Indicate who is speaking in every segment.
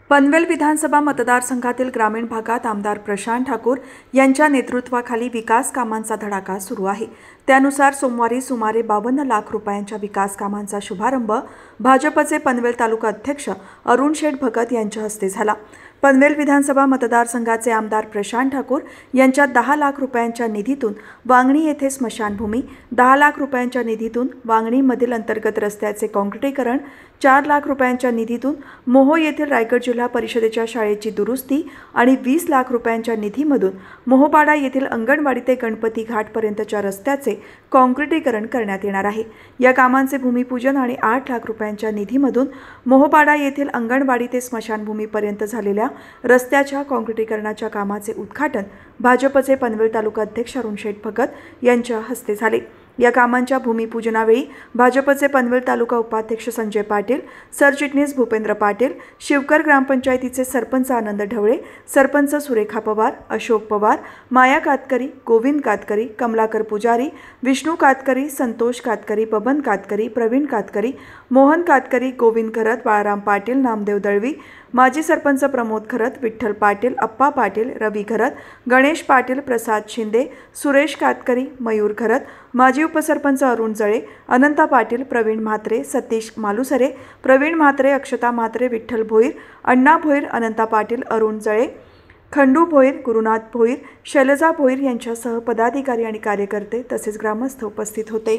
Speaker 1: पनवेल विधानसभा मतदारसंघातील ग्रामीण भागात आमदार प्रशांत ठाकूर यांच्या नेतृत्वाखाली विकास कामांचा धडाका सुरू आहे। त्यानुसार सोमवारी सुमारे 52 लाख रुपयांच्या विकास कामांचा शुभारंभ भाजपचे पनवेल तालुका अध्यक्ष अरुण शेठ भगत यांच्या हस्ते झाला। पनवेल विधानसभा मतदारसंघाचे आमदार प्रशांत ठाकूर यांच्या 10 लाख रुपयांच्या निधीतून वांगणी येथे स्मशानभूमी, 10 लाख रुपयांच्या निधीतून वांगणीमधील अंतर्गत रस्त्याचे काँक्रिटीकरण, 4 लाख रुपयांच्या निधीतून मोहो येथील रायगड जिल्हा परिषदेच्या शाळेची दुरुस्ती आणि 20 लाख रुपयांच्या निधीमधून मोहोपाडा येथील अंगणवाडी ते गणपती घाटपर्यंतच्या रस्त्याचे काँक्रिटीकरण करण्यात येणार आहे। या कामांचे भूमिपूजन आणि 8 लाख रुपयांच्या निधीमधून मोहोपाडा येथील अंगणवाडी ते स्मशानभूमीपर्यंत झालेल्या रस्त्याच्या काँक्रिटीकरणाच्या कामाचे उद्घाटन भाजपचे पनवेल तालुका अध्यक्ष अरुण शेठ भगत यांच्या हस्ते झाले। या कामांच्या भूमिपूजनावेळी भाजपचे पनवेल तालुका उपाध्यक्ष संजय पाटील, सरचिटणीस भूपेंद्र पाटील, शिवकर ग्रामपंचायतीचे सरपंच आनंद ढवळे, सरपंच सुरेखा पवार, अशोक पवार, माया कातकरी, गोविंद कातकरी, कमलाकर पुजारी, विष्णू कातकरी, संतोष कातकरी, बबन कातकरी, प्रवीण कातकरी, मोहन कातकरी, गोविंद खरत, बाळाराम पाटील, नामदेव दळवी, माजी सरपंच प्रमोद खरत, विठ्ठल पाटील, अप्पा पाटील, रवी खरत, गणेश पाटील, प्रसाद शिंदे, सुरेश कातकरी, मयूर खरत, माजी उपसरपंच अरुण जळे, अनंता पाटील, प्रवीण म्हात्रे, सतीश मालुसरे, प्रवीण म्हात्रे, अक्षता म्हात्रे, विठ्ठल भोईर, अण्णा भोईर, अनंता पाटील, अरुण जळे, खंडू भोईर, गुरुनाथ भोईर, शैलजा भोईर यांच्यासह पदाधिकारी आणि कार्यकर्ते तसेच ग्रामस्थ उपस्थित होते।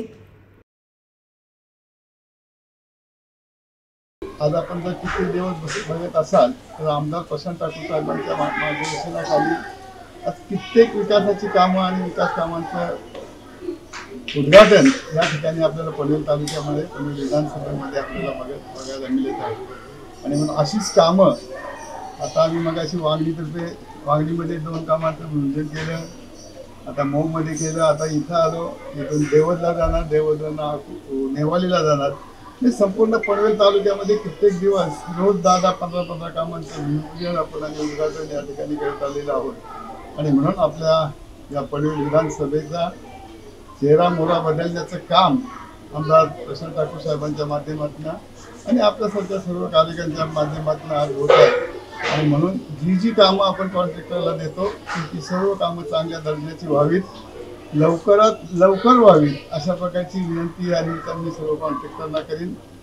Speaker 2: आज आपण जर किती दिवस बघत असाल तर आमदार प्रशांत ठाकूर साहेबांच्या मार्गदर्शनाखाली आज कित्येक विकासाची कामं आणि विकास कामांचं उद्घाटन या ठिकाणी आपल्याला पनवेल तालुक्यामध्ये पनवेल विधानसभेमध्ये आपल्याला बघायला मिळत आहे। आणि म्हणून अशीच कामं आता आम्ही मगाशी वांगणीमध्ये 2 कामांचं नियोजन केलं, आता मौमध्ये केलं, आता इथं आलो, इथून देवदला जाणार, देवदला नेवालीला जाणार। हे संपूर्ण पनवेल तालुक्यामध्ये कित्येक दिवस रोज 10-10, 15-15 कामांचं नियोजन आपण आणि उद्घाटन या ठिकाणी करत आलेलं आहोत। आणि म्हणून आपल्या या पनवेल विधानसभेचा चेहरा मोहरा बदलण्याचं काम आमदार प्रशांत ठाकूर साहेबांच्या माध्यमातून आणि आपल्यासारख्या सर्व कार्यकर्त्यांच्या माध्यमातून आज होत आहे। आणि म्हणून जी कामं आपण कॉन्ट्रॅक्टरला देतो ती सर्व कामं चांगल्या दर्जाची व्हावीत, लवकरात लवकर व्हावी अशा प्रकारची विनंती आणि मी सर्व कॉन्ट्रॅक्टरना करीन।